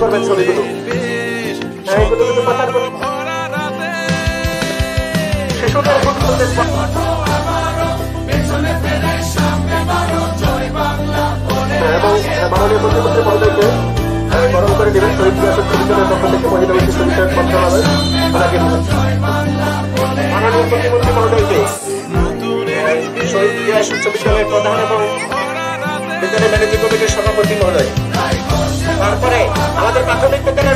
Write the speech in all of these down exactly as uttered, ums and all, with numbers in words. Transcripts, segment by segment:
করবেন ছবিগুলো। হ্যাঁ, এগুলো কিন্তু কথার কোনো শিশুদের এবং মাননীয় প্রধানমন্ত্রী মহোদয়কে বরণ করে দেবেন শহীদ গিয়াসুদ্দিন কমিশনের পক্ষ থেকে মহিলা ও শিশু বিষয়ক মন্ত্রণালয়। মাননীয় প্রতিমন্ত্রী মহোদয়কে শহীদ গিয়াসুদ্দিন বিশ্ববিদ্যালয়ের প্রধান এবং বিদ্যালয় ম্যানেজিং কমিটির সভাপতি মহোদয়। তারপরে আমাদের প্রাথমিক বিদ্যালয়ের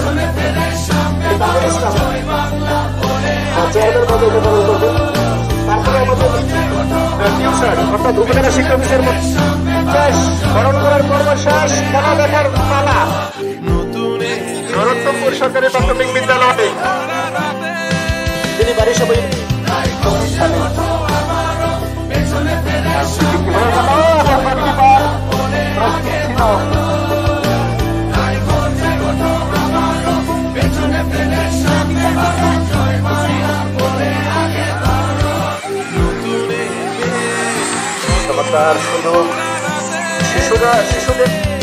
চেয়ারম্যান মহোদয়কে বরণ করবেন। তারপরে আমাদের টিউশন অর্থাৎ উপজেলা শিক্ষা অফিসের শেষ বরণ করার পর্ব শেষ। খেলা দেখার পালা নরোত্তমপুর সরকারি প্রাথমিক বিদ্যালয়ে তিনি বাড়ি সবাই চমৎকার সুন্দর শিশুরা শিশুদের